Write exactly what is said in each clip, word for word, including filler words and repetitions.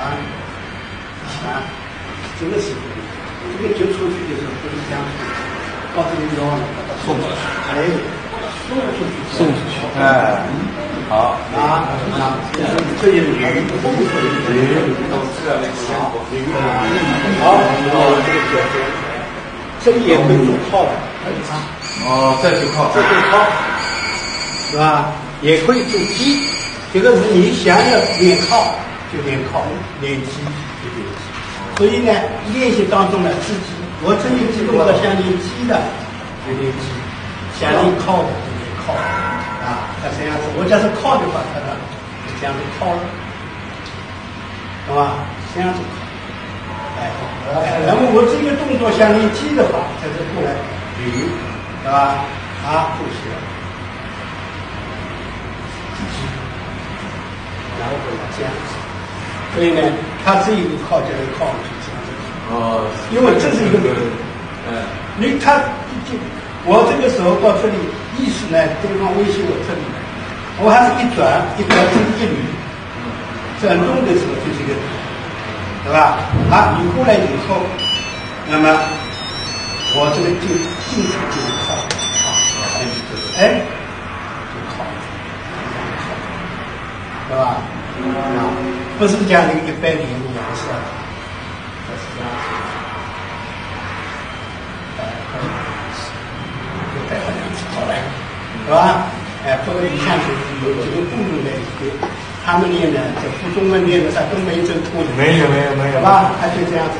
啊啊，这个是这个就出去的时候不是这样出去，到这里腰呢把它送出去，哎，送出去， 送出去，哎，好啊啊，这是这也是鱼，鱼，好，好，这个角色，这里也可以做靠的， 哦，再去靠， 这可以靠，是吧？也可以做鸡，这个是你想要练靠就练靠，练鸡就练鸡。所以呢，练习当中呢，自己我这里提供了像练鸡的就练鸡，像练靠的就练靠啊。那这样子，我假是靠的话，它呢就这样子靠了，懂吧？这样子靠。哎，然后我这个动作像练鸡的话，在这过来捋，对吧？啊，不行。然后回来这样子，所以呢，它这一个靠就是靠过去这样子。 哦， 因为这是一个， 嗯， 你他就我这个时候到这里，意识呢，对方威胁我这里，我还是一转一转这一捋，转动的时候就这个，对吧？啊，你过来以后，那么我这个进进去就是靠，啊，哎，就靠。对吧？啊，不是这样的一般的颜色，不是这样子。哎，就带这样子好来，是吧？哎，或者你像是有这个部落的一些，他们练的在附中文练的啥都没这个图的， 没有没有没有， 是吧？他就这样子，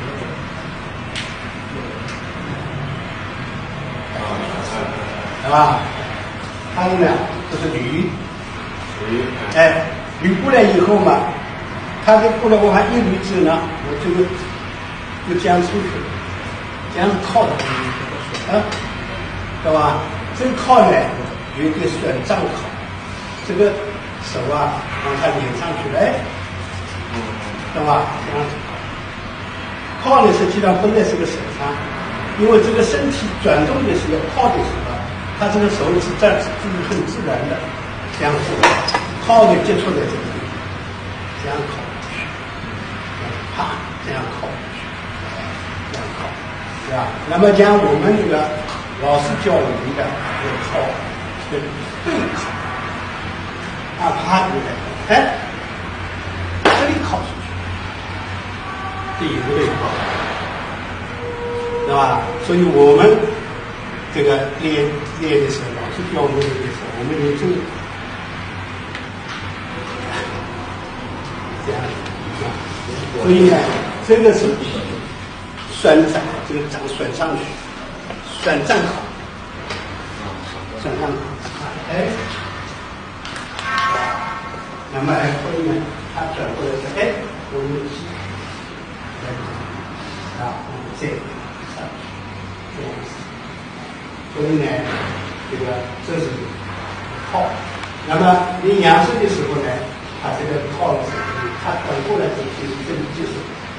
是吧？他们呢，就是驴。哎，捋过来以后嘛，他这过来我还一捋之后呢，我这个就这样出去了，这样是靠的，啊，对吧？这个靠呢有一个旋杖靠，这个手啊往他脸上去了，哎，对吧？这样子靠，靠呢实际上不在这个手上，因为这个身体转动的时候靠的时候，他这个手是站是很自然的。这样子，靠的接触在这个地方，这样靠过去，啪，这样靠过去，这样靠，是吧？那么讲我们这个老师教我们的要靠，对背靠，啊，啪就来，哎，这里靠出去，这也是背靠，对吧？所以我们这个练练的时候，老师教我们的时候，我们有这个。这样子，所以呢，这个是旋转，这个掌旋上去，旋站好，旋上好，哎，那么哎，所以呢，它转过来是哎，我们起，啊，这上去，这样子，所以呢，这个这是靠。那么你仰视的时候呢？它这个靠的时候，它转过来之后就是这里就是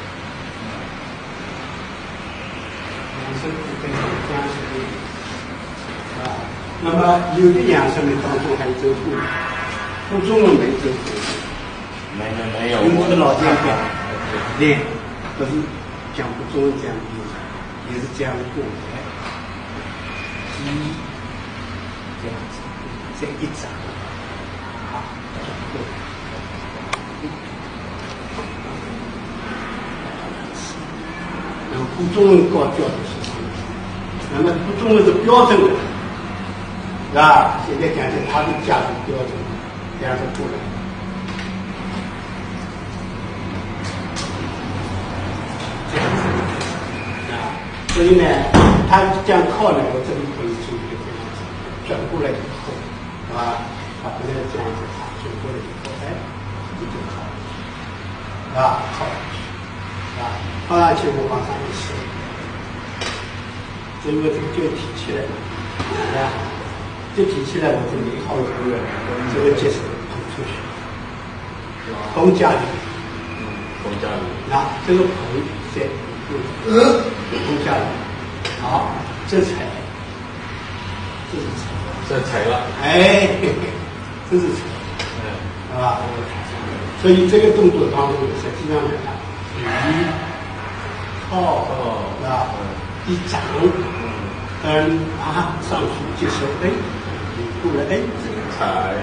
养生跟这样子啊。那么有的养生的当中还有这个不，不中文没这个， 没有没有， 我的老家讲练，不是讲不中文这样练，也是这样过来，一这样子，这一掌啊，过来。然后不中文高调的事情，那么不中文是标准的，是吧？现在讲的它的价值标准，这样子过来，这样子啊，所以呢，它这样靠呢，我这里可以做一个这样子，转过来以后，是吧？它不能这样子，转过来以后，哎，你就靠，是吧？靠上去。啊，放上去我往上一伸，这个这个就提起来了，啊，就提起来，我这里好有个这个结实捧出去，捧家里， 捧家里， 那这个捧在呃捧家里，好，这才，这是才， 这才了， 哎，这是才， 嗯， 是吧？ 所以这个动作当中实际上来讲，离、靠啊、一掌，嗯啊上去接受，哎，过来，哎， 踩，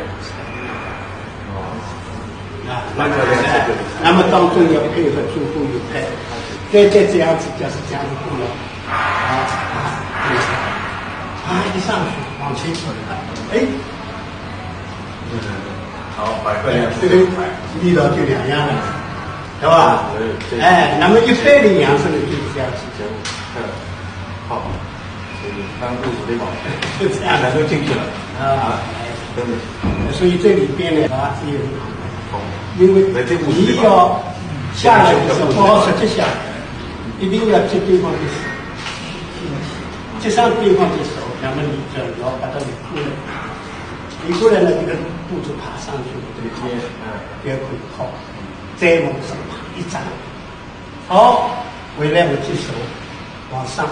啊，那么那么当中要配合中锋有拍，再再这样子就是这样子过了，啊啊，啊一上去往前走，哎， 嗯，好，摆块两这个力道就两样了，对吧？哎，那么一般的养生的就是这样子， 嗯，好，所以当肚子的宝， 就这样能够进去了啊， 真的， 所以这里边呢啊是有。因为你要下来的时候，不好直接下来，一定要接对方的手，接上对方的手，那么你就要把它理过来，理过来呢，这个肚子爬上去，这个肩，嗯，别可以靠，再往上爬一站，好，回来我接手往上，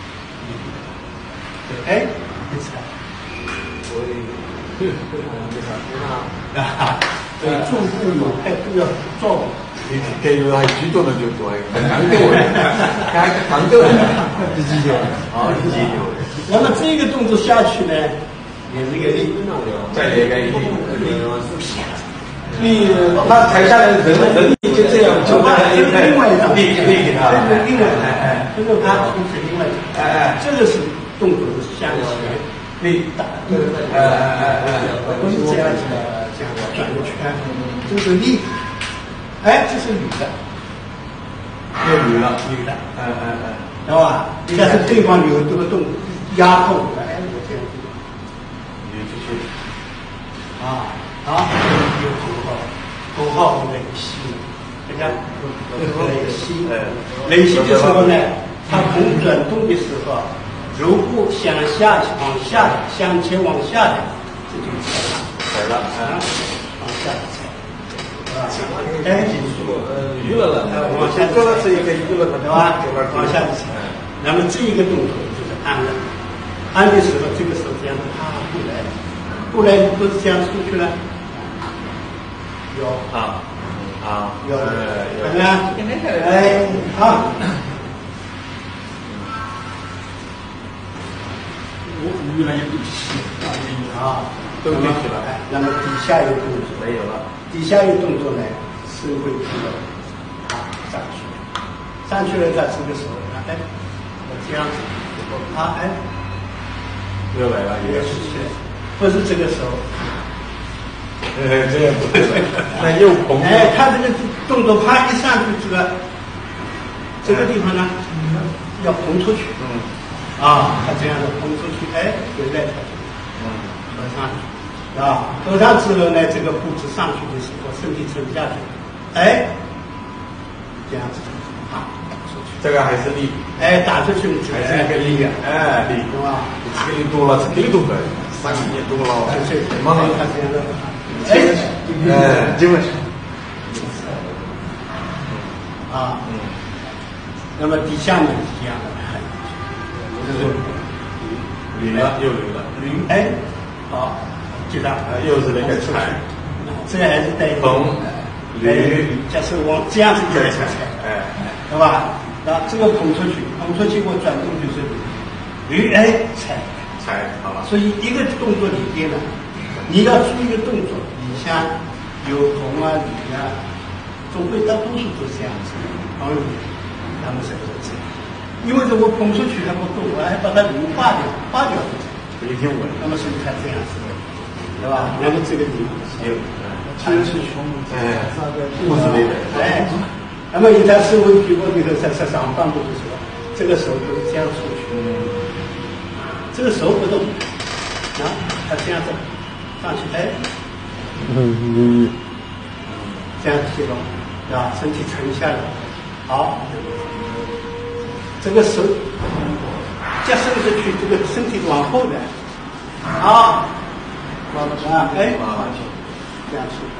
哎，一踩，我也，啊。所以重复有态都要做。 你这个还举重的就做，很难做的，还常做的，自己做，啊，自己做。 那么这个动作下去呢，也是一个力， 再来一个力， 力， 那抬下来人人力就这样，就这是另外一种力力给他， 这是另外一种，哎，这个它从是另外一种，哎哎，这个是动作是向前力打，哎哎哎，不是这样子的。这样转一圈，这是力，哎，这是女的， 又女了， 女的， 嗯嗯嗯， 知道吧？但是对方有这个动压痛，哎，我这样子， 女出去， 啊，好，有头号，头号我们吸，大家来吸，来吸的时候呢，它从转动的时候，如果向下往下的，向前往下的，这就踩了。 踩了， 啊，往下踩，啊，哎， 呃，娱乐了， 往下这个是一个娱乐的， 对吧？往下踩，那么这一个动作就是按了，按的时候，这个手这样啪过来，过来不是这样出去了，有啊啊， 有， 看看，哎，好。我越来越不习惯啊。 都进去了， 那么底下一个动作没有了， 底下一个动作呢是会这个啊上去，上去了再这个手，哎，我这样子，啊哎， 又来了， 也是去，不是这个手， 呃这样不对，那又捧， 哎，他这个动作啪一上去，这个这个地方呢要捧出去，嗯，啊，他这样的捧出去，哎，回来才嗯合上去。啊，合上之后呢，这个步子上去的时候，身体沉下去，哎，这样子，啊，打出去， 这个还是力， 哎，打出去还是一个力量， 哎，力， 对吧？ 这个力多了，这个力多的，三个力多了， 但是慢慢他这样的， 哎，哎，基本上， 啊，嗯，那么底下呢是这样的，就是捋了又捋了， 捋，哎，好。就这样， 又是那个踩， 这个还是带捧，捋， 就是往这样子踩踩， 哎， 对吧？那这个捧出去，捧出去我转动就是捋，哎，踩， 踩好了。 所以一个动作里边呢，你要注意一个动作，你像有捧啊、捋啊，总会大多数都是这样子，朋友，他们是这样，因为这我捧出去还不够，我还把它捋化掉，化掉不一定稳。 那么所以才这样子。对吧？那么这个地方有，其实是穷，哎，肚子里的，哎，那么一旦是问题，我里头在在上半部的时候，这个手都是这样出去，这个手不动，啊，他这样子上去，哎，嗯，这样提了，对吧？身体沉下来，好，这个手加伸出去，这个身体往后来，好。啊，哎，这样去，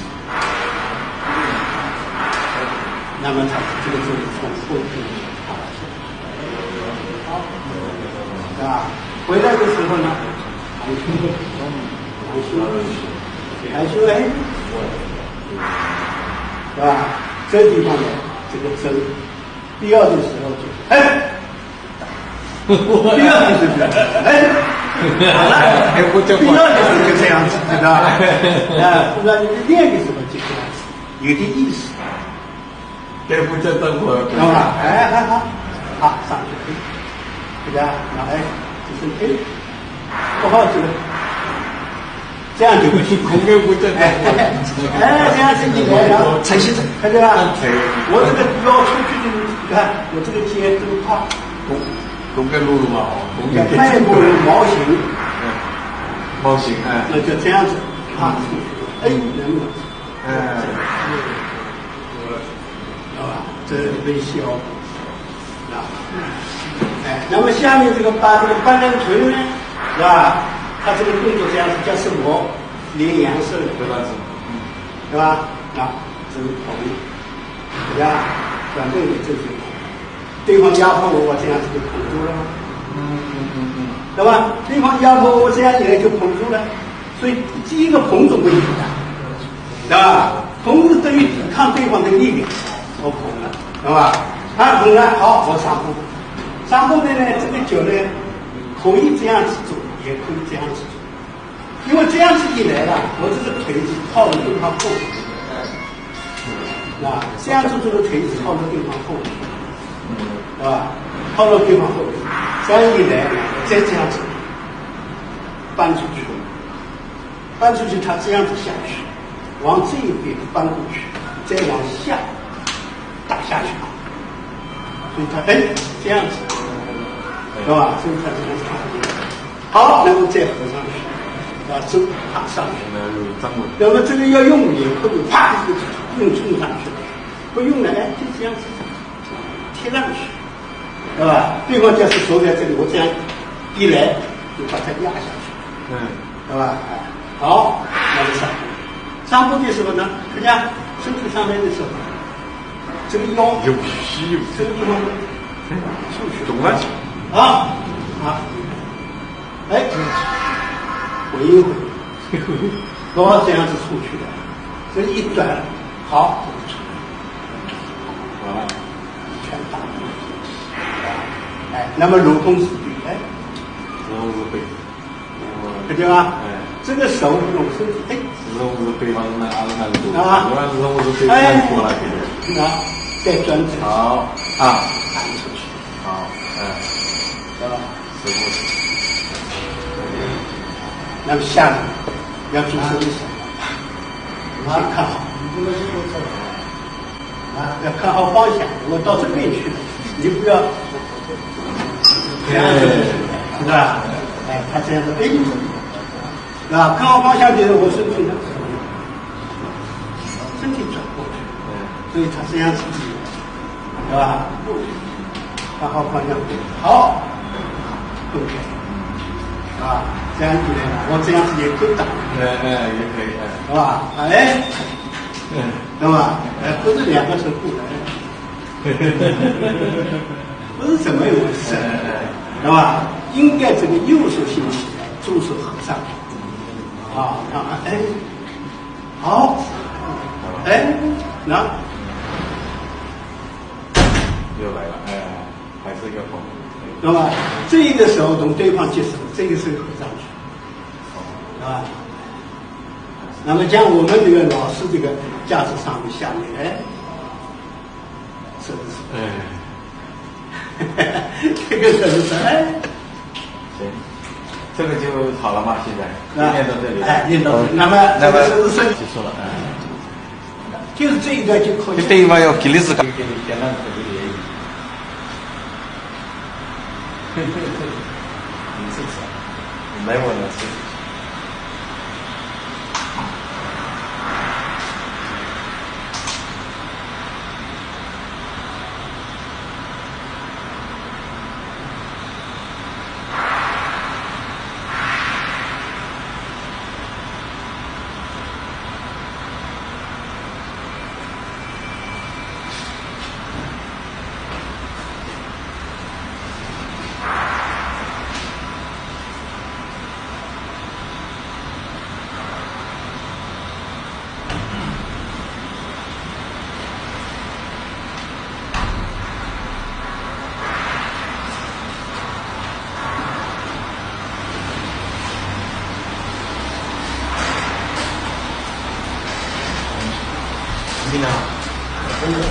那么它这个就是从后面爬起来，好，啊，回来的时候呢，含胸，含胸，含胸，哎， 是吧？这地方呢，这个针必要的时候就哎，必要的时候哎，好了，必要的时候就这样子，对吧？啊，不然你练的时候就这样子，有点意思。 给不这生活， 懂吧？哎，好好，好上去，对吧？然后哎，就是哎，不好这个。这样就不行， 空给不正哎哎，这样子你来，然后才行的， 看见吧？我这个要出去的，你看我这个肩这个胯， 公公给撸撸嘛，公给迈过毛型， 嗯，毛型哎， 那就这样子，啊，哎，能不能？ 哎， 好吧，这微笑，啊，哎，那么下面这个把这个半人臀呢，是吧？他这个动作这样子叫什么？连阳色的， 对吧？ 对吧？啊，这是同意，对吧？反对的这是对方压迫我，我这样子就捧住了吗？ 嗯嗯嗯嗯， 对吧？对方压迫我，这样也就捧住了。所以第一个捧住不一样，对吧？捧是等于抵抗对方的力量，我捧了，对吧？他捧了，好，我上步，上步的呢，这个脚呢，可以这样子做。也可以这样子做，因为这样子一来了，我这个腿是靠着对方后，啊，这样子这个腿是靠着对方后，是吧？靠着对方后，这样一来，再这样子搬出去，搬出去，他这样子下去，往这一边搬过去，再往下打下去，所以他哎这样子，是吧？所以他这样子。好，然后再合上去，啊，走爬上去。那么这个要用力，或者啪就用冲上去，不用了，哎，就这样子贴上去，是吧？对方就是手在这里，我这样一来就把它压下去， 嗯， 是吧？哎，好，那就上步。上步的时候呢，大家身体上来的时候，这个腰有虚有这个地方出去， 懂了啊啊。哎，回一回，我这样子出去的，这一转，好，出来，啊，全打出去，哎，那么如同是对，哎， 如同是对， 看见吗？ 哎， 这个手用身体，哎， 如同是对方那阿那个度， 啊， 如同是对方过来的， 啊，再转转， 好啊， 弹出去， 好，哎， 是吧？ 是不？ 那么下面要注意什么？你先看好，啊，要看好方向。我到这边去了，你不要这样子，是吧？哎，他这样子，哎，啊，看好方向就是我身体呢，身体转过去，所以他这样子，是吧？看好方向，好，动开。啊，这样子的，我这样子也可以打， 哎哎，也可以，哎， 是吧？哎， 嗯， 对吧？哎，不是两个手不来，不是怎么一回事，是吧？应该这个右手兴起，左手合上，啊，然后哎，好，哎，那又来了，哎，还是一个风。 那么这个时候同对方接手，这个手合上去，是吧？那么像我们这个老师这个架子上面下面，哎，是不是？ 哎， 这个是不是？哎， 行，这个就好了嘛？现在练到这里， 哎，练到这里，那么那么是不是结束了？哎， 就是这一段就可以。 对方要给力是干，给你简单可以也有。你试试，没我能试。 听啊，真的。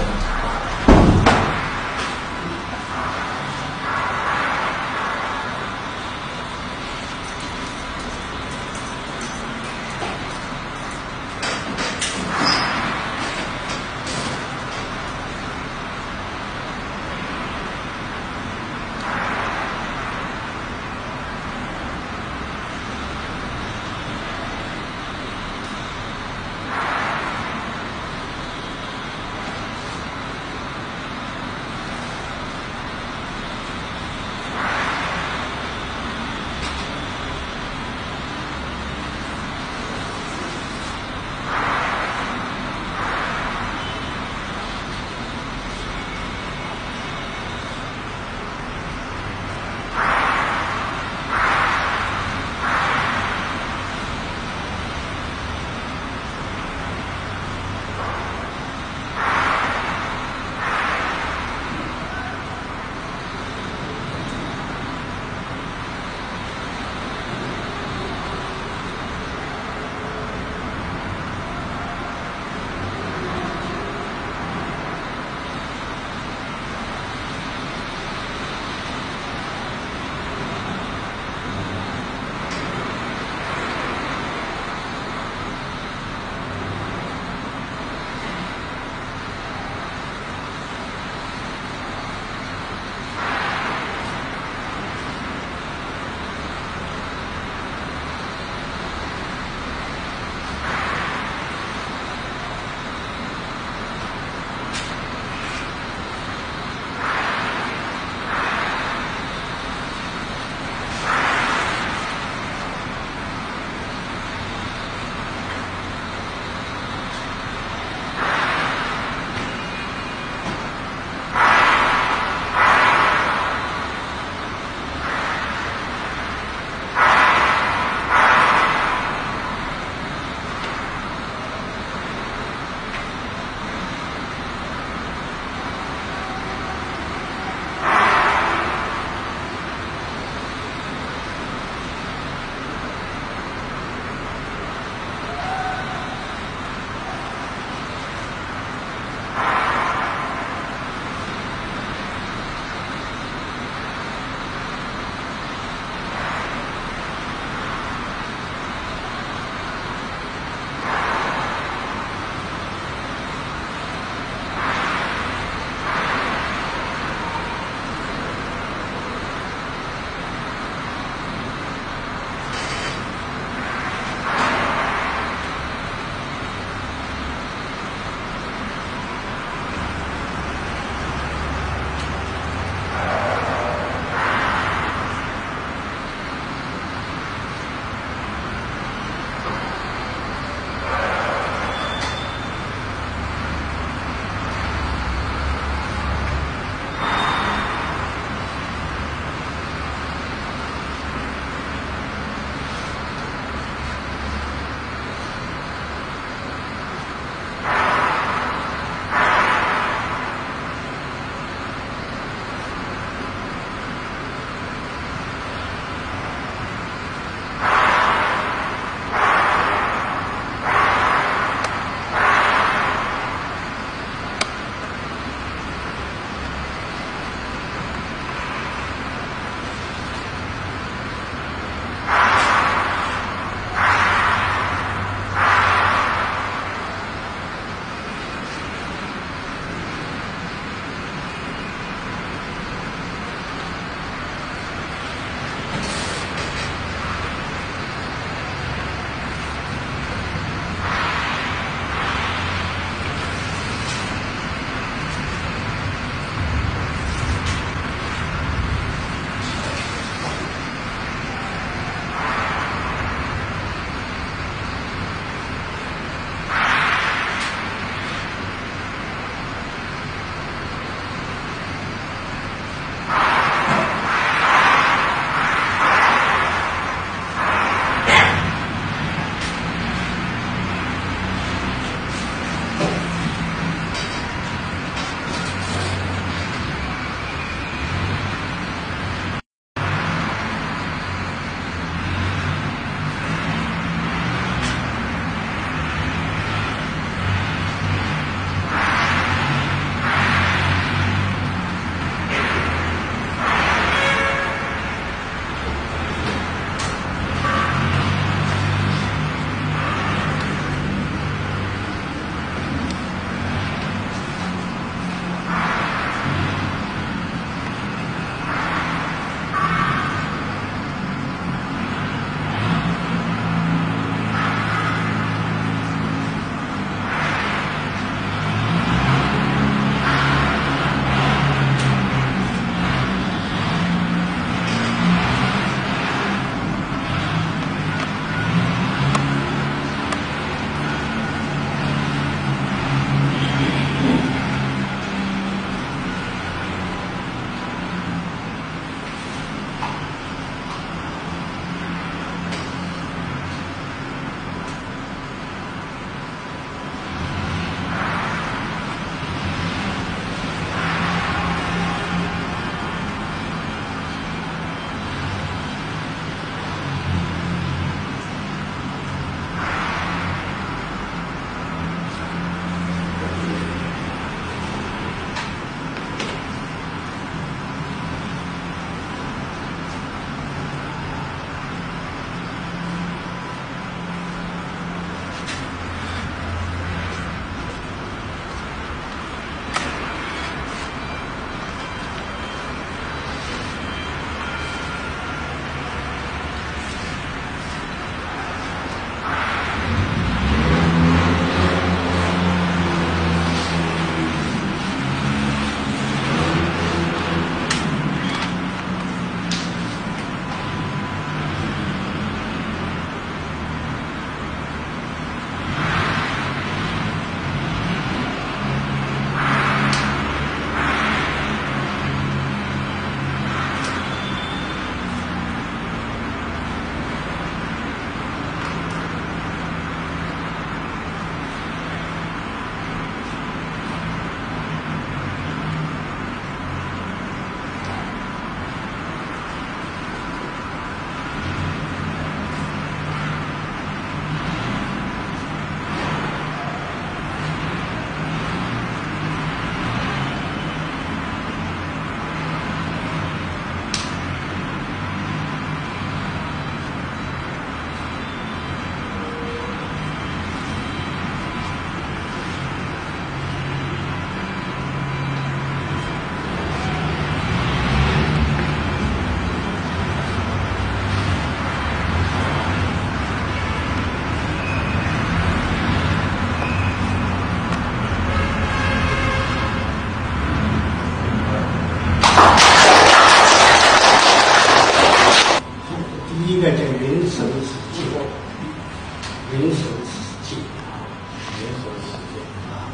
联手实践啊。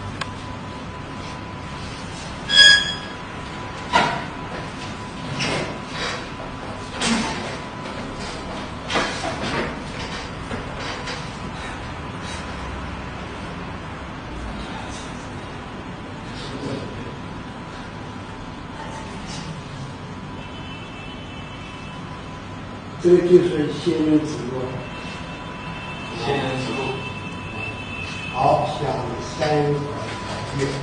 这个就是仙人指路。 仙人指路。 好，向三河台阶。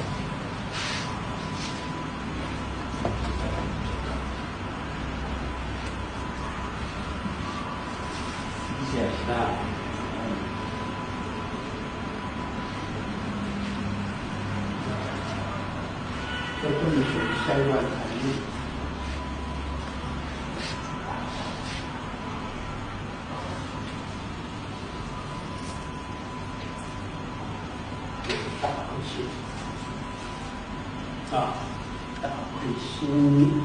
简单。 这不能说相关台阶。啊，大会心，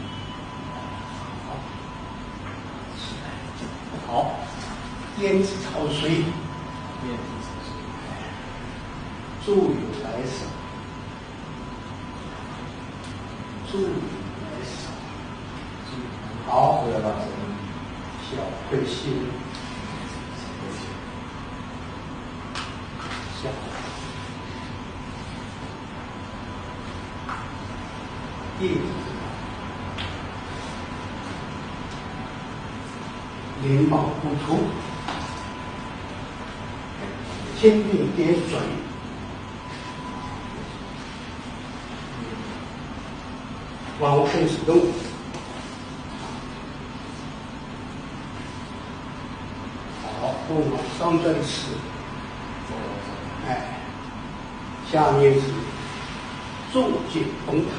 好，燕子潮水， 燕子潮水， 祝有来生，祝有来生，好， 对吧？ 小会心，小。地灵宝不出，天地点水，王空始动，好，凤凰双振翅，哎，下面是坐见崩塌。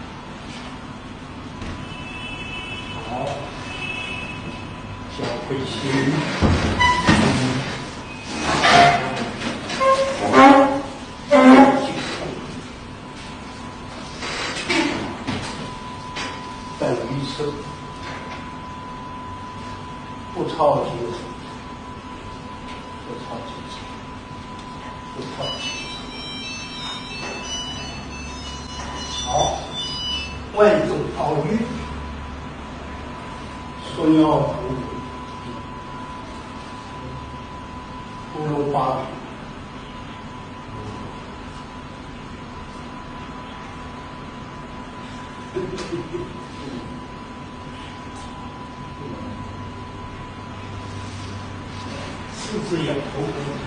小会心，等于是不超精神，不超精神，不超精神。好，万众奥运，说要同仁。乌龙八四字有头骨，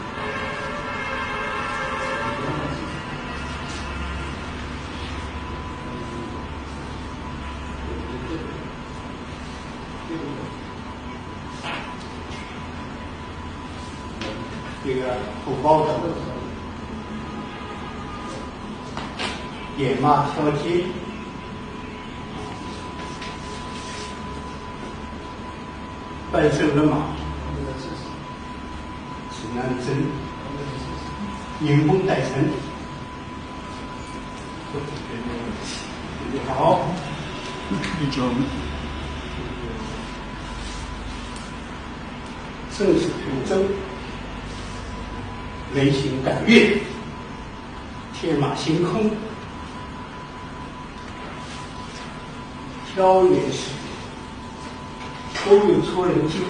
这个土包的野马挑街，半生的马，指南针，迎风带尘。好， 一种正是平征。雷行赶月，天马行空，挑也是都有出人境。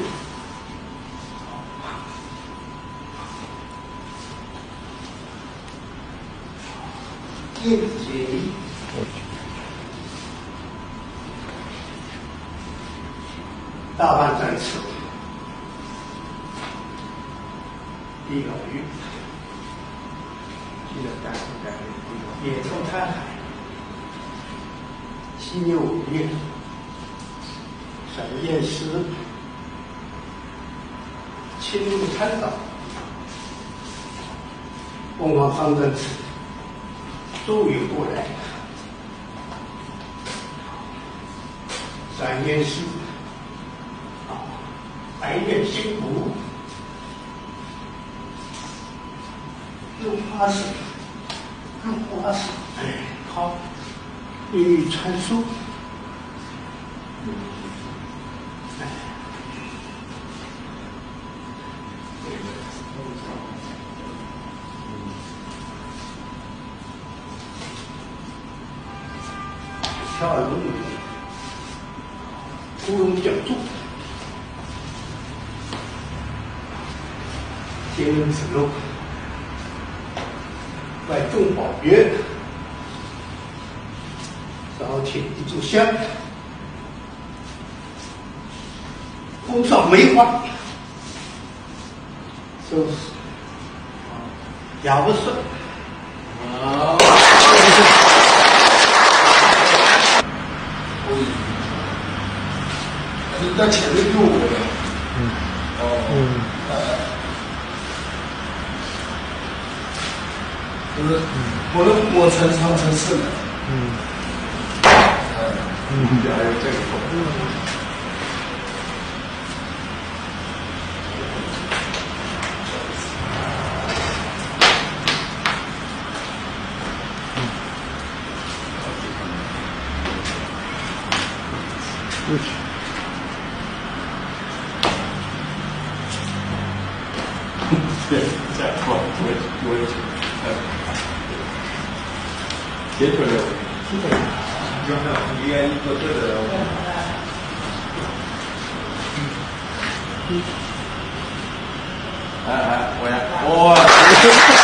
燕子结衣，大半展翅，地老鱼。记得感受感受，野兽滩海，西牛五岳，闪焰石，青鹿参岛，凤凰方阵池，周游过来，闪焰石，啊，白焰星湖。入花市，入花市，哎，好，命运传输，哎， 跳龙舞，芙蓉讲座，天人指路，外众宝曰，然后请一炷香，铺上梅花，收拾，雅不顺。 好。 你在前面就我了。 嗯。 哦。嗯。就是我的我成长成是的。嗯。嗯，还有这个。 过去。 对，这样过，我我也截出来了，是的，就是应该一个这个。哎哎，我呀，我。